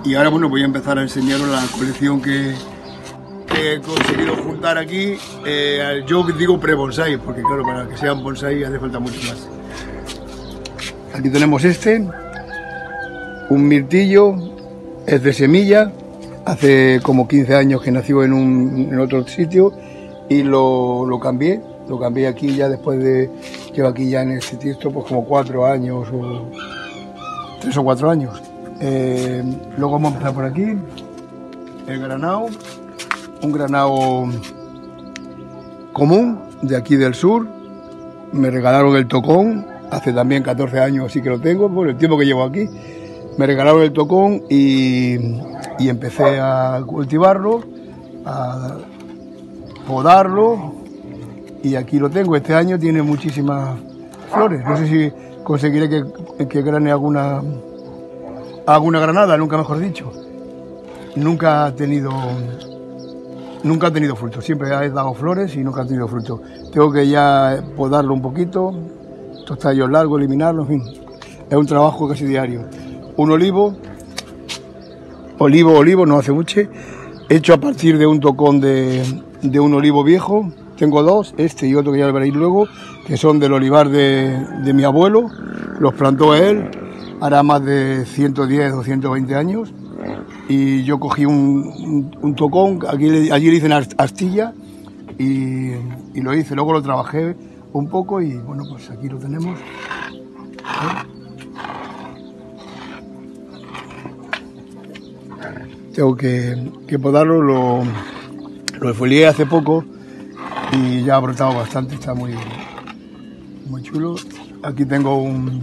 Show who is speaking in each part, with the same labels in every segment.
Speaker 1: Y ahora bueno, voy a empezar a enseñaros la colección que he conseguido juntar aquí. Yo digo pre-bonsai, porque claro, para que sean bonsai hace falta mucho más. Aquí tenemos un mirtillo, es de semilla, hace como 15 años que nació en otro sitio y lo cambié aquí ya después de, llevo aquí ya en este tiesto pues como 4 años o 3 o 4 años. Luego vamos a empezar por aquí, el granado, un granado común de aquí del sur. Me regalaron el tocón, hace también 14 años así que lo tengo, por el tiempo que llevo aquí. Me regalaron el tocón y empecé a cultivarlo, a podarlo y aquí lo tengo. Este año tiene muchísimas flores, no sé si conseguiré que grane alguna granada, nunca mejor dicho. Nunca ha tenido fruto, siempre ha dado flores y nunca ha tenido fruto. Tengo que ya podarlo un poquito, estos tallos largos, eliminarlos, en fin. Es un trabajo casi diario. Un olivo, no hace mucho, hecho a partir de un tocón de un olivo viejo. Tengo dos, este y otro que ya veréis luego, que son del olivar de mi abuelo, los plantó él, hará más de 110 o 120 años, y yo cogí un tocón, allí le dicen astilla, y lo hice, luego lo trabajé un poco y bueno, pues aquí lo tenemos. Tengo que podarlo, lo folié hace poco y ya ha brotado bastante, está muy chulo. Aquí tengo un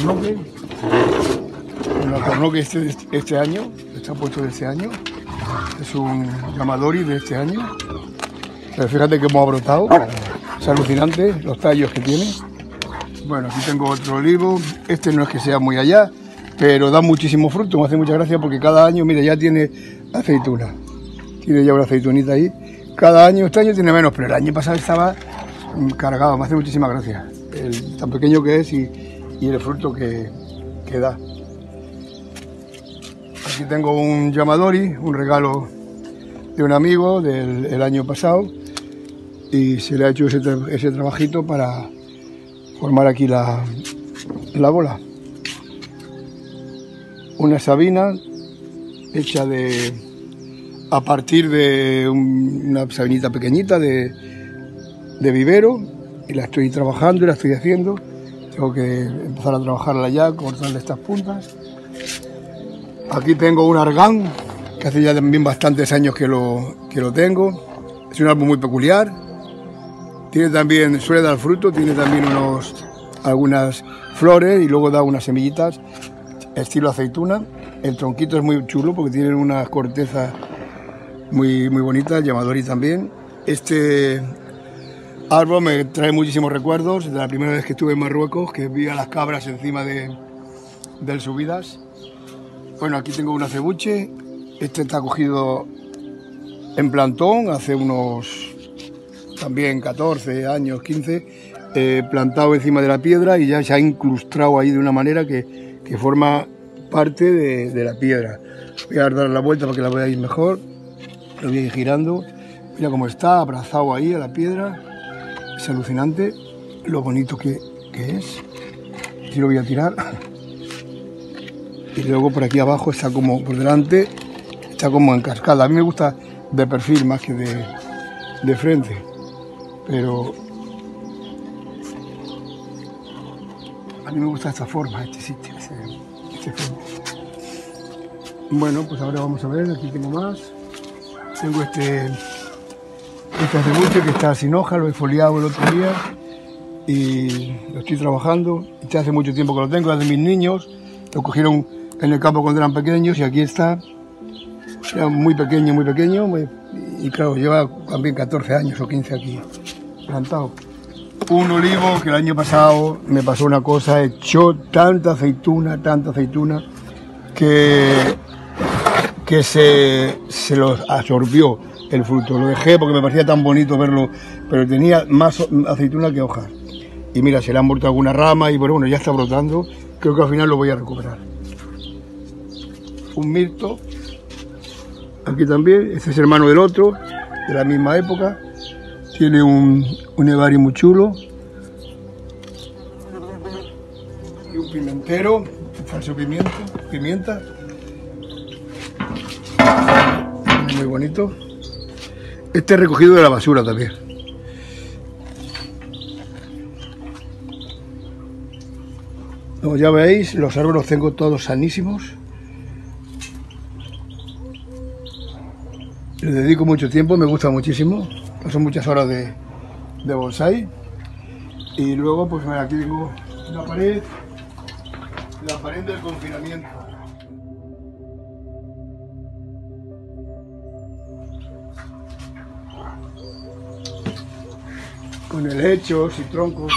Speaker 1: alcornoque este año, está puesto de este año, es un Yamadori de este año. Pero fíjate cómo ha brotado, es alucinante los tallos que tiene. Bueno, aquí tengo otro olivo, este no es que sea muy allá, pero da muchísimo fruto, me hace mucha gracia porque cada año, mira, ya tiene aceituna, tiene ya una aceitunita ahí. Cada año, este año tiene menos, pero el año pasado estaba cargado, me hace muchísima gracia, tan pequeño que es y el fruto que da. Aquí tengo un Yamadori, un regalo de un amigo del año pasado y se le ha hecho ese trabajito para formar aquí la bola. Una sabina hecha a partir de una sabinita pequeñita de vivero y la estoy trabajando y la estoy haciendo. Tengo que empezar a trabajarla ya, cortarle estas puntas. Aquí tengo un argán que hace ya también bastantes años que lo tengo. Es un árbol muy peculiar. Tiene también, suele dar fruto, tiene también algunas flores y luego da unas semillitas estilo aceituna. El tronquito es muy chulo porque tiene unas cortezas muy bonitas, Yamadori también. Este árbol me trae muchísimos recuerdos de la primera vez que estuve en Marruecos, que vi a las cabras encima del Subidas. Bueno, aquí tengo un acebuche, este está cogido en plantón hace unos también 14 años, 15, plantado encima de la piedra y ya se ha incrustado ahí de una manera que forma parte de la piedra. Voy a dar la vuelta para que la veáis mejor, lo voy a ir girando. Mira cómo está abrazado ahí a la piedra, es alucinante lo bonito que es. Así lo voy a tirar. Y luego por aquí abajo está como por delante, está como en cascada. A mí me gusta de perfil más que de frente, pero a mí me gusta esta forma, este sitio, este frente. Bueno, pues ahora vamos a ver, aquí tengo más. Tengo este acebuche que está sin hoja, lo he foliado el otro día y lo estoy trabajando. Este hace mucho tiempo que lo tengo, es de mis niños, lo cogieron en el campo cuando eran pequeños y aquí está, era muy pequeño, y claro, lleva también 14 años o 15 aquí plantado. Un olivo que el año pasado me pasó una cosa, echó tanta aceituna, que se los absorbió el fruto. Lo dejé porque me parecía tan bonito verlo, pero tenía más aceituna que hojas. Y mira, se le han muerto alguna rama y bueno, ya está brotando, creo que al final lo voy a recuperar. un mirto. Aquí también, este es hermano del otro, de la misma época. Tiene un nevari muy chulo. Y un pimentero, un falso pimienta. Muy bonito. Este es recogido de la basura también. Como ya veis, los árboles los tengo todos sanísimos. Les dedico mucho tiempo, me gusta muchísimo. Paso muchas horas de bonsái. Y luego, pues aquí tengo la pared del confinamiento. Con helechos y troncos.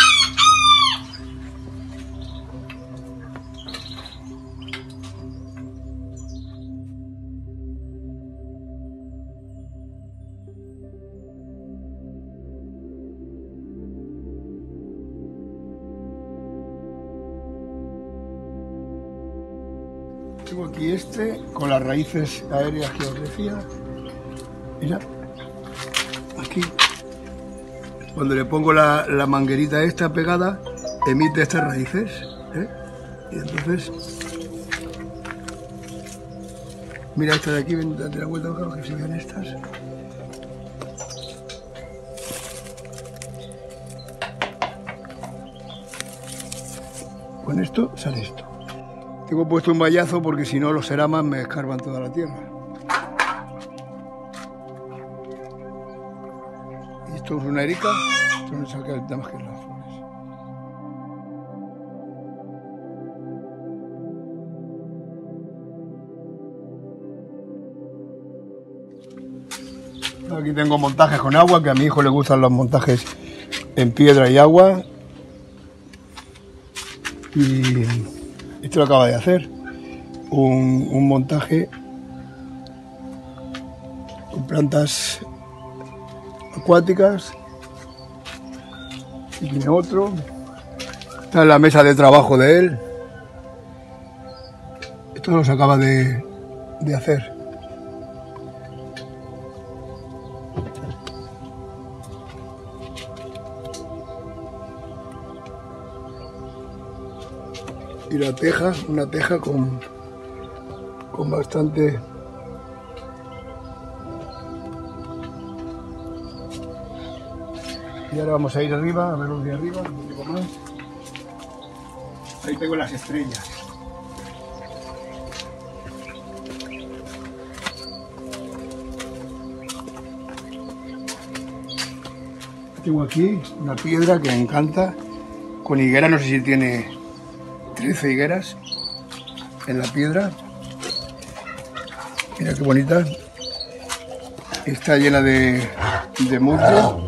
Speaker 1: Tengo aquí este con las raíces aéreas que os decía. Mira, aquí. Cuando le pongo la manguerita esta pegada, emite estas raíces. Y entonces, mira esta de aquí, date la vuelta para que se vean estas. Con esto sale esto. Tengo puesto un vallazo porque si no los ceramas me escarban toda la tierra. Y esto es una erica, esto no saca nada más que las flores. Aquí tengo montajes con agua, que a mi hijo le gustan los montajes en piedra y agua. Y esto lo acaba de hacer, un montaje con plantas acuáticas. Y tiene otro. Esta es la mesa de trabajo de él. Esto lo acaba de hacer. Y la teja, una teja con bastante... Y ahora vamos a ir arriba, a ver los de arriba, un poco más. Ahí tengo las estrellas. Tengo aquí una piedra que me encanta, con higuera, no sé si tiene 13 higueras en la piedra. Mira qué bonita. Está llena de musgo.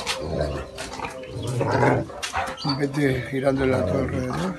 Speaker 1: Vete girándola a todo alrededor.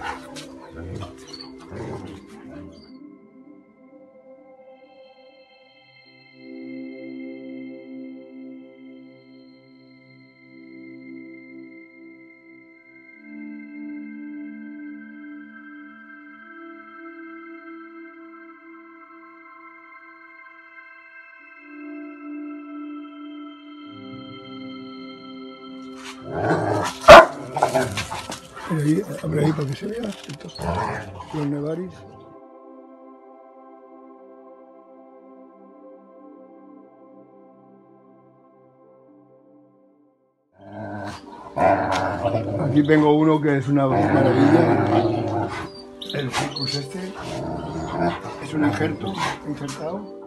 Speaker 1: Ahí, abre ahí para que se vea los nevaris. Aquí tengo uno que es una maravilla. El ficus este es un injerto injertado.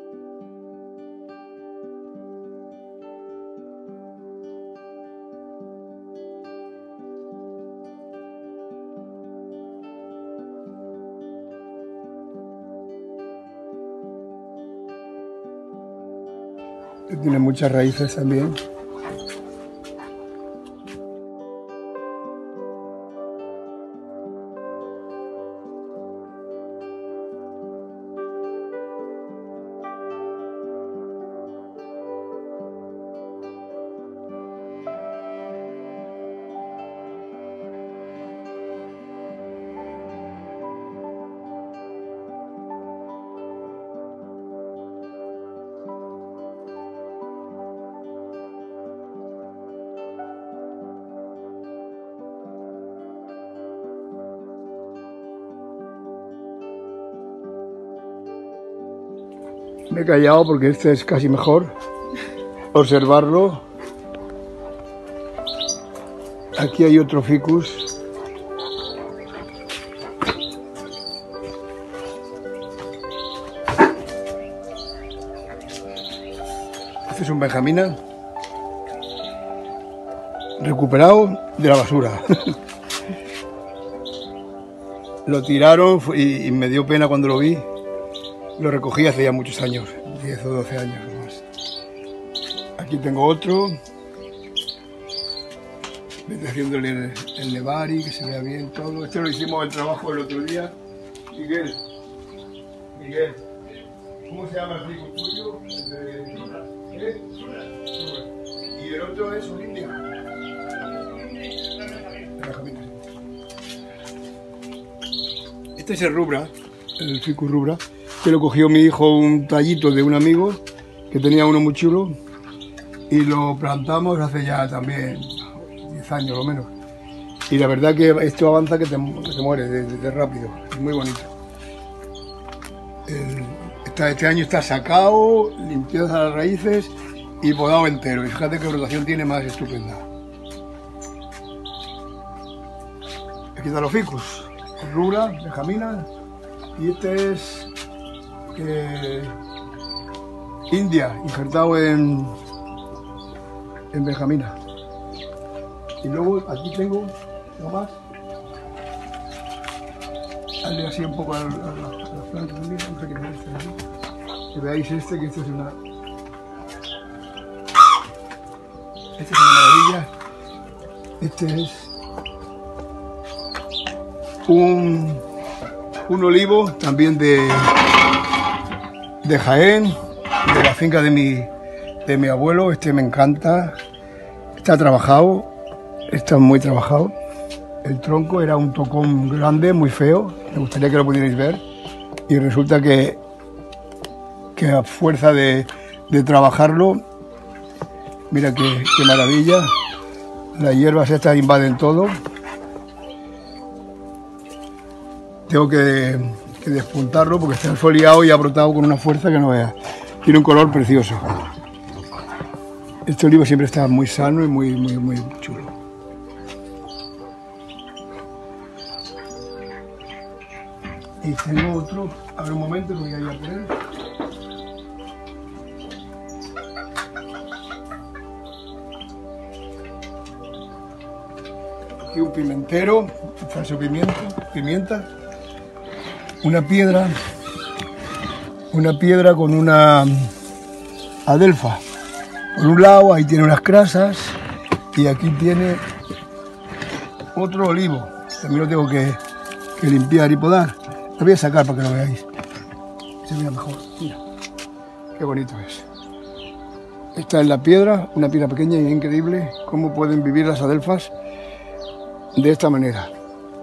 Speaker 1: Tiene muchas raíces también. Me he callado porque este es casi mejor observarlo. Aquí hay otro ficus. Este es un benjamina recuperado de la basura. Lo tiraron y me dio pena cuando lo vi. Lo recogí hace ya muchos años, 10 o 12 años o más. Aquí tengo otro. Estoy haciéndole el nevari, que se vea bien todo. Este lo hicimos el trabajo el otro día. Miguel, ¿cómo se llama el fico tuyo? ¿Eh? Y el otro es un india. Este es el rubra, el ficus rubra, que lo cogió mi hijo un tallito de un amigo que tenía uno muy chulo y lo plantamos hace ya también 10 años o menos. Y la verdad que esto avanza que te mueres de rápido, es muy bonito. Este año está sacado, limpiado a las raíces y podado entero. Y fíjate qué brotación tiene más estupenda. Aquí están los ficus. Rubra, benjamina, y este es india, injertado en benjamina. Y luego aquí tengo más. Hazle así un poco a las plantas también, no sé qué es este, ¿no? Que veáis este, que este es una maravilla. Este es un olivo también de Jaén, de la finca de mi abuelo. Este me encanta, está trabajado, está muy trabajado. El tronco era un tocón grande, muy feo, me gustaría que lo pudierais ver. Y resulta que a fuerza de trabajarlo, mira qué maravilla, las hierbas estas invaden todo. Tengo que despuntarlo porque está foliado y ha brotado con una fuerza que no veas. Tiene un color precioso. Este olivo siempre está muy sano y muy chulo. Y tengo otro, a ver un momento que voy a ir a por él. Aquí un pimentero, un falso pimienta. Una piedra con una adelfa. Por un lado ahí tiene unas crasas y aquí tiene otro olivo. También lo tengo que limpiar y podar. Lo voy a sacar para que lo veáis. Se vea mejor. Mira, qué bonito es. Esta es la piedra, una piedra pequeña y increíble cómo pueden vivir las adelfas de esta manera.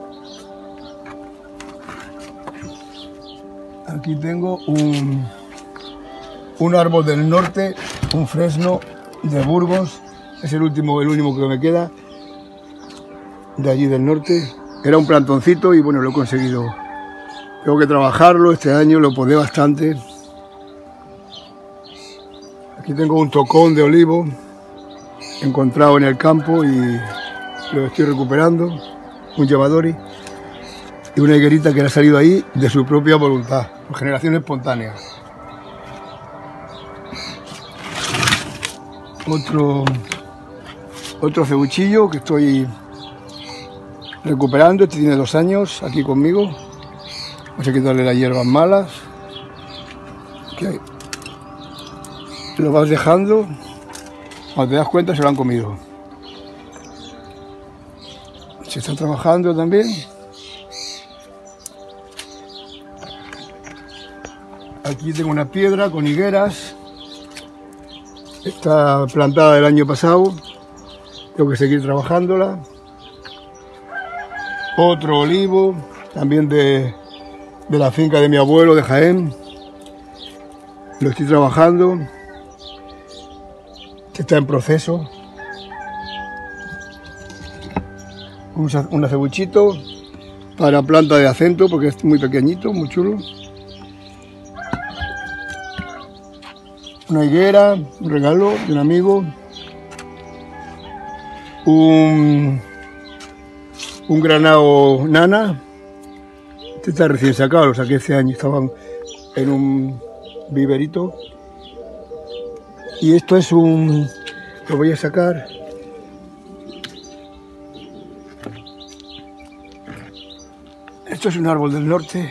Speaker 1: Aquí tengo un árbol del norte, un fresno de Burgos, es el último que me queda de allí del norte. Era un plantoncito y bueno, lo he conseguido. Tengo que trabajarlo, este año lo podé bastante. Aquí tengo un tocón de olivo encontrado en el campo y lo estoy recuperando, un llevadori. Y una higuerita que le ha salido ahí de su propia voluntad, por generación espontánea. Otro cebuchillo que estoy recuperando. Este tiene 2 años aquí conmigo. Vamos a quitarle las hierbas malas. Que lo vas dejando. Cuando te das cuenta se lo han comido. Se está trabajando también. Aquí tengo una piedra con higueras. Está plantada el año pasado. Tengo que seguir trabajándola. Otro olivo, también de la finca de mi abuelo de Jaén. Lo estoy trabajando. Está en proceso. Un acebuchito para planta de acento porque es muy pequeñito, muy chulo. una higuera, un regalo de un amigo, un granado nana. Este está recién sacado, lo saqué este año, estaban en un viverito. Y esto es lo voy a sacar. Esto es un árbol del norte.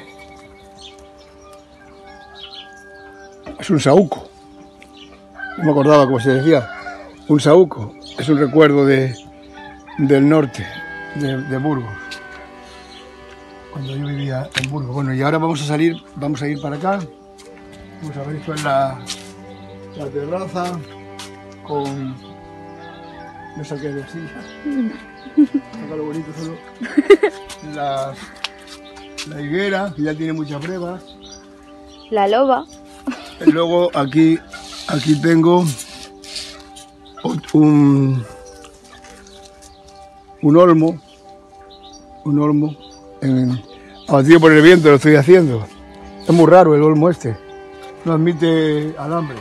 Speaker 1: Es un saúco. No me acordaba cómo se decía. Un saúco. Es un recuerdo del norte, de Burgos. Cuando yo vivía en Burgos. Bueno, y ahora vamos a ir para acá. Vamos a ver, esto es la terraza con... Me saqué de silla. Acá lo bonito solo. La higuera, que ya tiene muchas brevas.
Speaker 2: La loba.
Speaker 1: Y luego aquí tengo un olmo. Abatido por el viento, lo estoy haciendo. Es muy raro el olmo este. No admite alambre.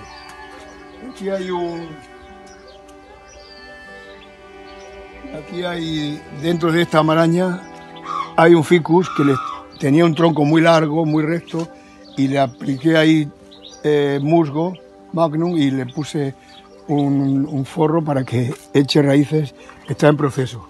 Speaker 1: Aquí hay, dentro de esta maraña, hay un ficus que tenía un tronco muy largo, muy recto, y le apliqué ahí musgo magnum y le puse un forro para que eche raíces. Está en proceso.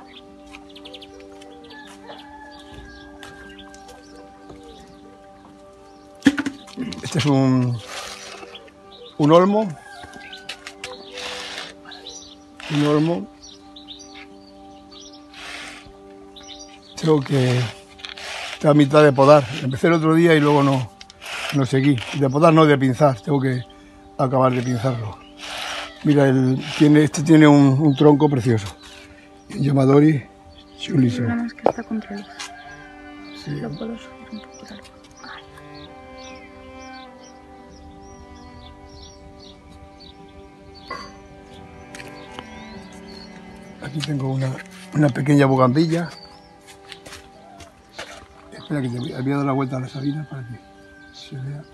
Speaker 1: Este es un olmo. Un olmo. Tengo que estar a mitad de podar. Empecé el otro día y luego no seguí. De podar no, de pinzar. Tengo que acabar de pinzarlo. Mira, este tiene un tronco precioso. Yamadori chulísimo.
Speaker 2: Nada más que está contra luz.
Speaker 1: Sí.
Speaker 2: Lo puedo subir un poquito.
Speaker 1: Aquí tengo una pequeña bugambilla. Espera que te voy a dar la vuelta a la sabina para que se vea.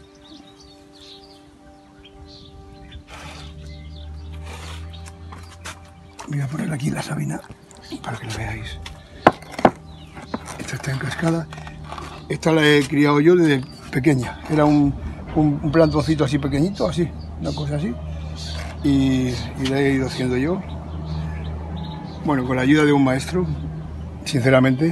Speaker 1: Voy a poner aquí la sabina para que la veáis. Esta está encascada. Esta la he criado yo desde pequeña. Era un plantoncito así pequeñito, así, una cosa así. Y la he ido haciendo yo. Bueno, con la ayuda de un maestro, sinceramente.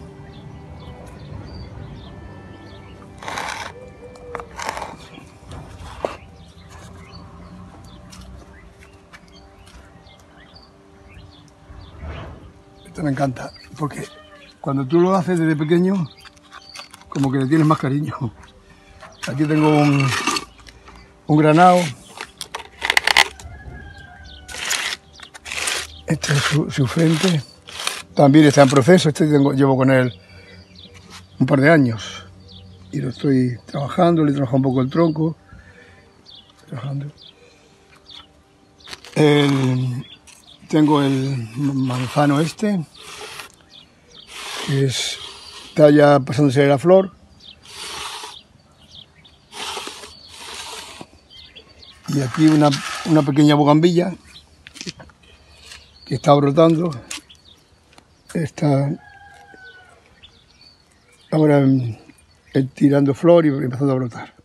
Speaker 1: Esto me encanta, porque cuando tú lo haces desde pequeño, como que le tienes más cariño. Aquí tengo un granado. Este es su frente. También está en proceso. Llevo con él un par de años. Y lo estoy trabajando, le he trabajado un poco el tronco. Trabajando. Tengo el manzano este, que está ya pasándose de la flor. Y aquí una pequeña bugambilla que está brotando. Está ahora tirando flor y empezando a brotar.